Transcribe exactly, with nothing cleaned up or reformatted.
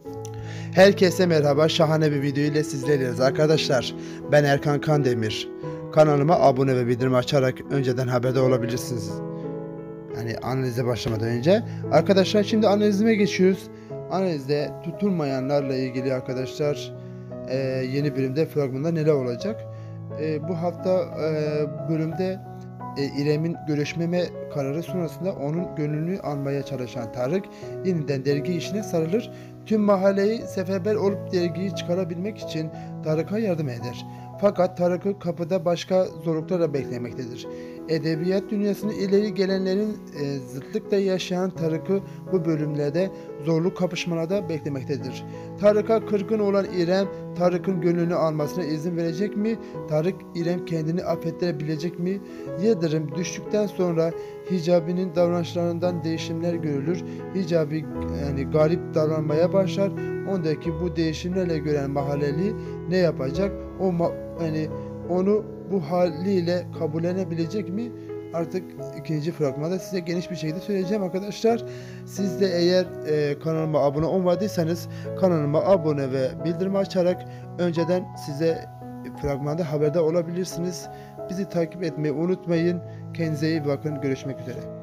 Herkese merhaba, şahane bir video ile sizlerleyiz arkadaşlar. Ben Erkan Kandemir. Kanalıma abone ve bildirim açarak önceden haberdar olabilirsiniz. Yani analize başlamadan önce. Arkadaşlar şimdi analizime geçiyoruz. Analizde tutulmayanlarla ilgili arkadaşlar e, yeni bölümde fragmanda neler olacak? E, bu hafta e, bölümde e, İrem'in görüşmeme kararı sonrasında onun gönlünü almaya çalışan Tarık yeniden dergi işine sarılır. Tüm mahalleyi seferber olup dergiyi çıkarabilmek için Tarık'a yardım eder. Fakat Tarık'ı kapıda başka zorluklarla beklemektedir. Edebiyat dünyasının ileri gelenlerin e, zıtlıkla yaşayan Tarık'ı bu bölümlerde zorluk kapışmalarda beklemektedir. Tarık'a kırgın olan İrem, Tarık'ın gönlünü almasına izin verecek mi? Tarık, İrem kendini affettirebilecek mi? Yıldırım düştükten sonra Hicabi'nin davranışlarından değişimler görülür. Hicabi yani garip davranmaya başlar. Ondaki bu değişimlerle gören mahalleli ne yapacak? O yani onu bu haliyle kabullenebilecek mi? Artık ikinci fragmanda size geniş bir şekilde söyleyeceğim arkadaşlar. Siz de eğer e, kanalıma abone olmadıysanız kanalıma abone ve bildirim açarak önceden size fragmanda haberdar olabilirsiniz. Bizi takip etmeyi unutmayın. Kendinize iyi bakın. Görüşmek üzere.